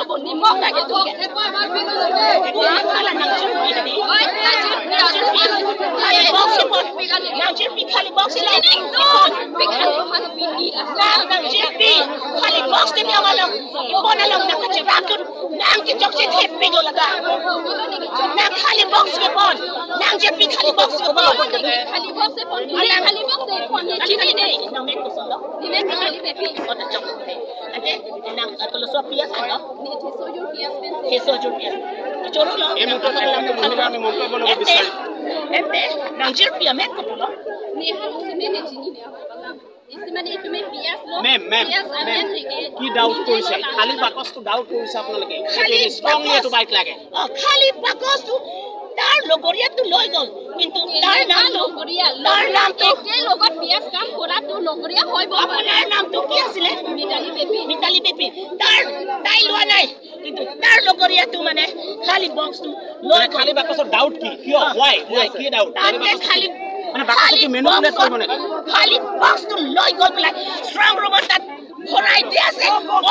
bộ niệm mong là cái tôi cái là năng chữ bị cái gì năng chữ bị box support năng chữ bị khali box là bị khali hoa bị đi năng chữ bị khali box thì nhau là bọn nó làm năng chữ rap chút năng cái chọc chết hết bị rồi là cả năng khali box cái bọn năng chữ bị khali box cái bọn khali box cái bọn khali box cái bọn này chỉ này năng mấy cái số đó đi mấy cái khali bé bị ở trong nanti năng kalau suap pias kan đó thì sojur pias coro lo em muốn làm được không làm muốn có bao nhiêu em té năng chữ pias mấy cái đó ni hal sini ni sini ni istimani itu me pias lo mem ki doubt koise khali bakos to doubt koise apna lage khali strong ye to bike lage khali bakos to তার লগরিয়া তো লই গল কিন্তু তার নাম লগরিয়া তার নাম তো কে লগত পিয়াস কাম করা তো লগরিয়া হইব আপনার নাম তো কি আছিল মিতালি বেবি তার তাই লওয়া নাই কিন্তু তার লগরিয়া তো মানে খালি বক্স তো লই খালি বাকসৰ ডাউট কি কিয় why কি ডাউট খালি মানে বাকস কি মেনুপুলেট কৰিব নাকি খালি বক্স তো লই গল বলে স্ট্রং রোবট তাত ভৰাই দি আছে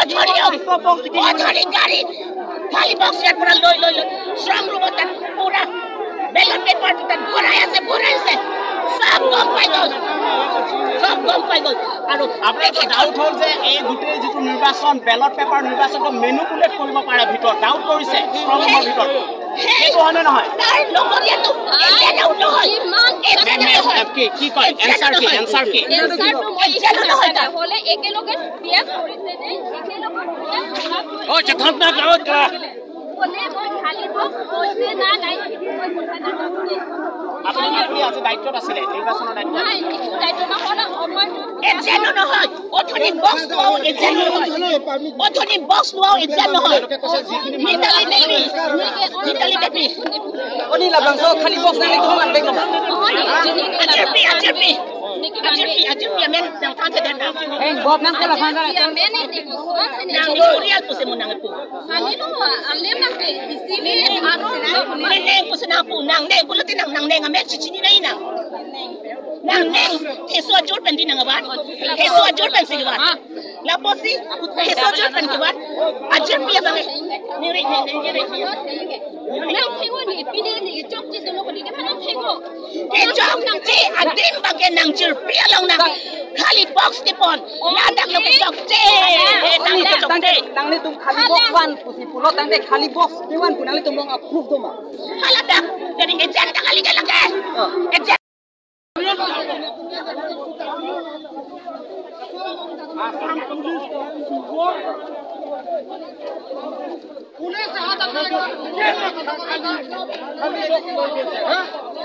অথৰি গাড়ী খালি বক্স ইয়াৰ পৰা লই স্ট্রং রোবট তাত পুরা বেলট পেপার তাত ভৰাই আছে সব গম পাই গল আৰু আপোনাৰ ডাউট হ'ল যে এই গুটেই যিটো নিৰ্বাচন বেলট পেপাৰ নিৰ্বাচনটো মেনুপুলেট কৰিব পাৰে ভিতৰত ডাউট কৰিছে স্ট্ৰংৰ ভিতৰত সেইটো হনে নহয় তাৰ লগৰীয়াটো এতিয়া ডাউট নহয় কি কয় এনসাৰ কি এনসাৰটো মই জানো নহয় হলে একেলগে বিয়াস কৰিছে যে একেলগে ও চথক না গাৱত কা বলে মই খালি বক্স কৈছে না নাই মই কথা নাজানো আপুনি আজি দায়িত্বত আছিলে নিৰ্বাচনৰ দায়িত্ব নাই একো দায়িত্ব নহলে সময়টো এক্সাম নহয় অথনি বক্স লোৱা এক্সাম নহয় অথনি বক্স লোৱা এক্সাম নহয় Mitali baby oni la bangso khali box na nek thoman bek ajerpi amen dang kan te dan bob nang kala phanga men ni ko so ne nang real ko se mo nang pu ani no amne mak ke isi me aro neng ko se na pu nang neng ko lati nang neng amen chi ni nai nang neng te so jor pen di nang ba te so jor pen sig ba la posi te so jor pen ke ba ajerpi ba ni re nang thego ni pini ni chok chi to lo ko ni ke phana thego ke chok nang chi adin ba ke nang chir pia long nang khali box te pon la dak lo ke chok che nang ke chok te nang ni tum khali box wan pusi pulo tang de khali box te wan punang li tum long approve to ma hala dak jadi agent ta kali ke lage agent Asam pulis support police हाथ अपने ये हमें लोग बोल देते हैं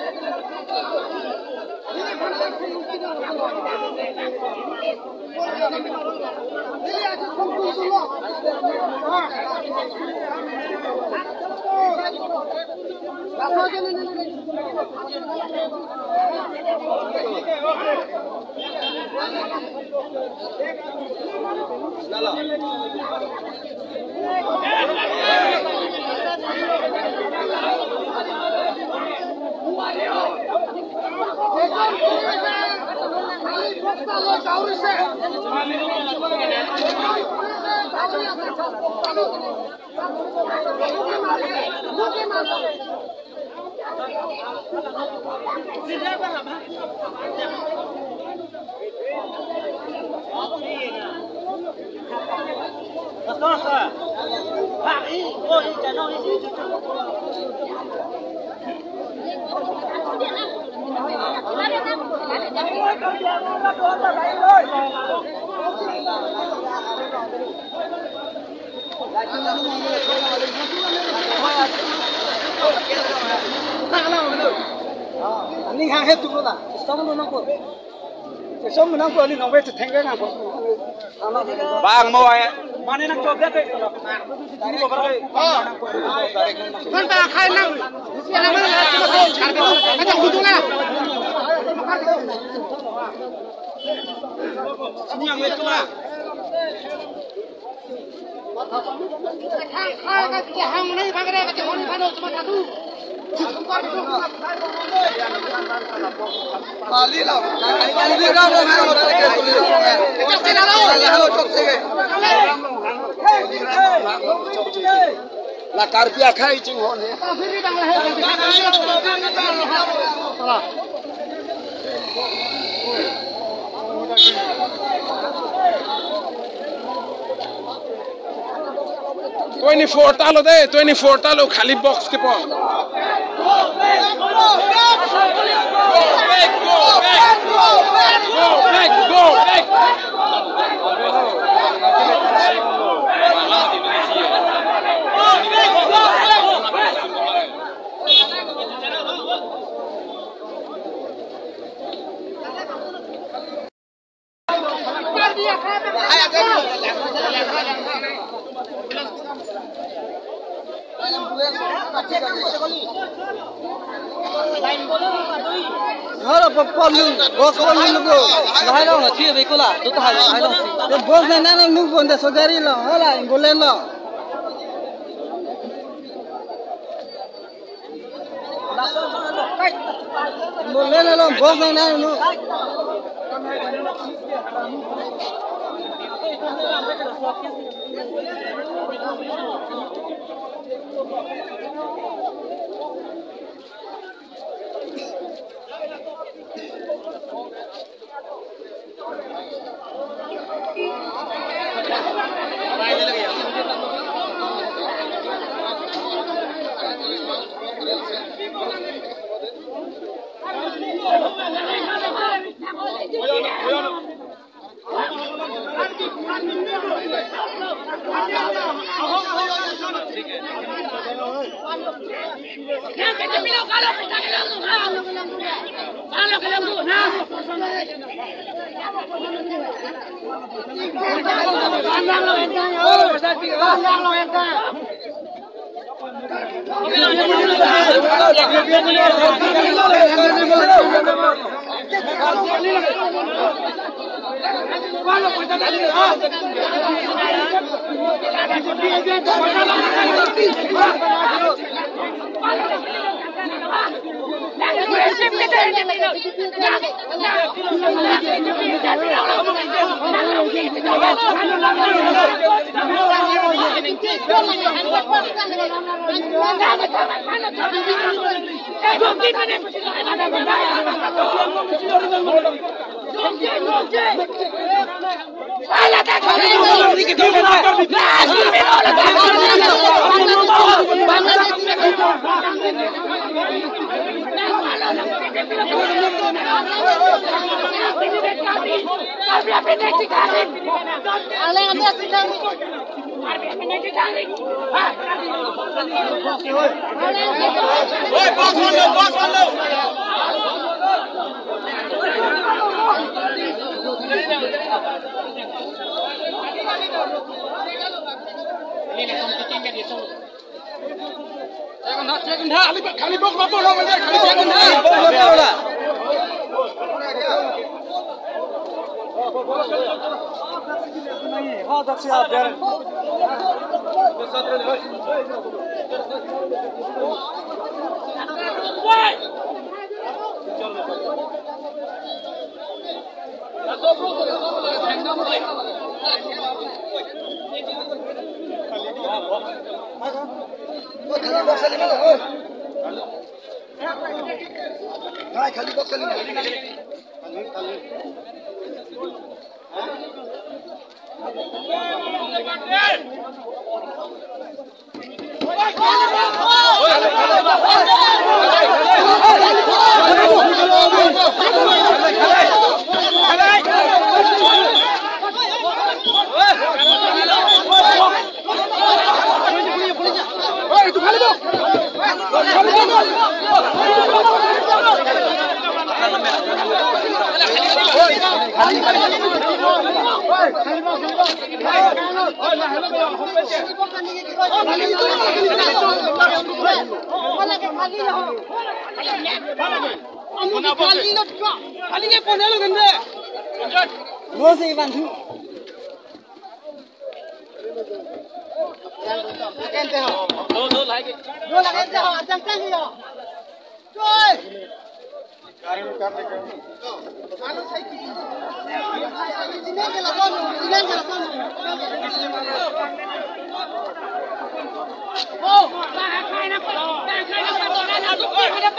Anh hàng hết tụi nó đã, xong nó nóng xong nó nóng đi nó về thành cái nào bang mồi mà nên năng cho biết đấy con ta khai năng là mới là chả được cái thằng hụt này nhiều người chưa khai cái hàng này bằng cái cái hòn này mà thằng Mali lao, mali lao đâu mà nó cái chọc cái nào đâu, chọc cái. là carbia khai chừng hồn thế Twenty four talo de 24 talo khali box ke pa go back 报路，我说路那个，来了，去别过了，都来了。这包山那那路过的手家里了，好了，过来了。过来了，包山那路。खाली box मत बोलो मुझे खाली second है बोला नहीं हां दक्षिण आप दे खाली बॉक्स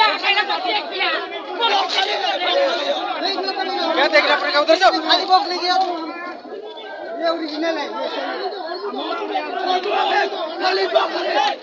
क्या देख रहा पड़ेगा उधर से खाली बॉक्स लेके आओ ये ओरिजिनल है खाली बॉक्स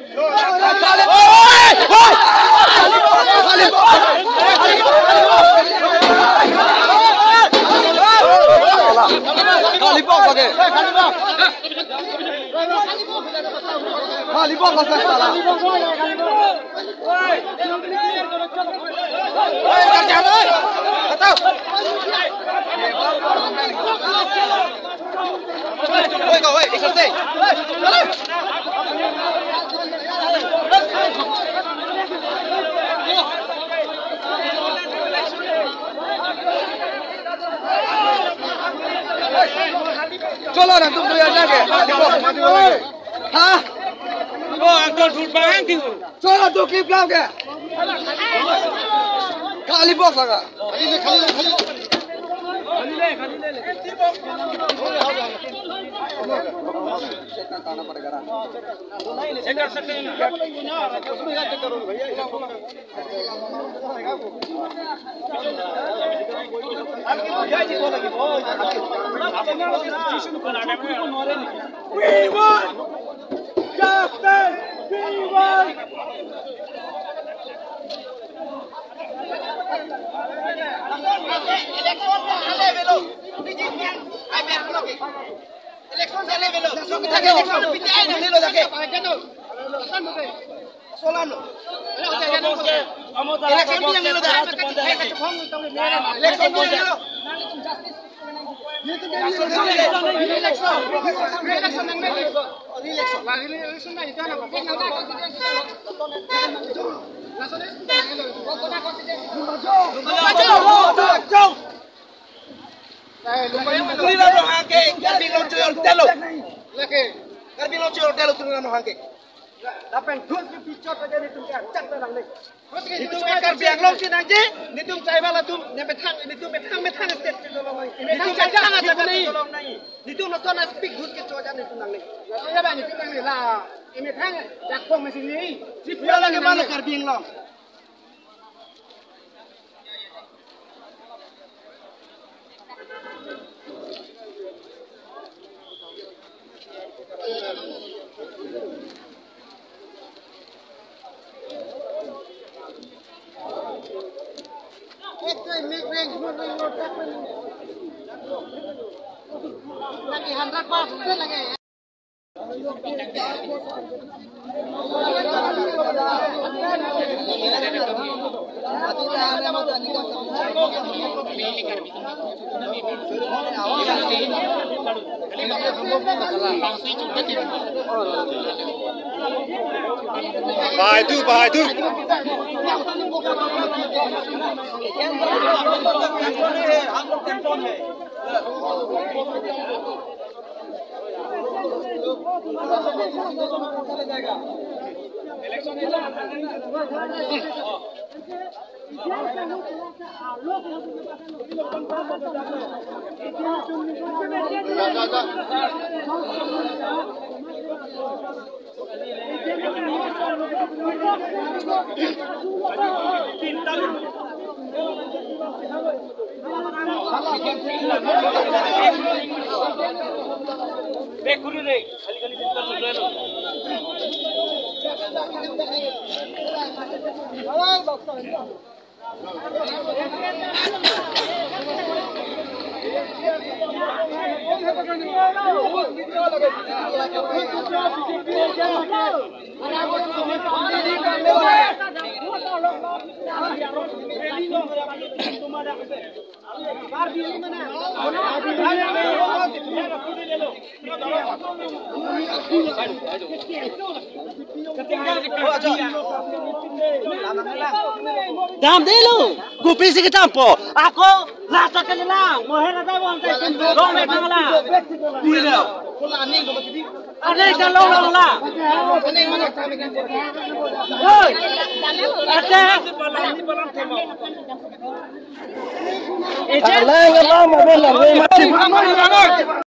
चलो ना तुम यार जाके हाँ वो अंकल झूठ बांध क्यों चलो तो क्लिप लाओ क्या खाली बॉक्स लगा Bahai tu. Dam dulu, gupi sih kita po. Aku rasa kenal, mohon ada orang saya dong me bangla. Bila? Ada kalau orang lah. Hoi, ada. Ejen.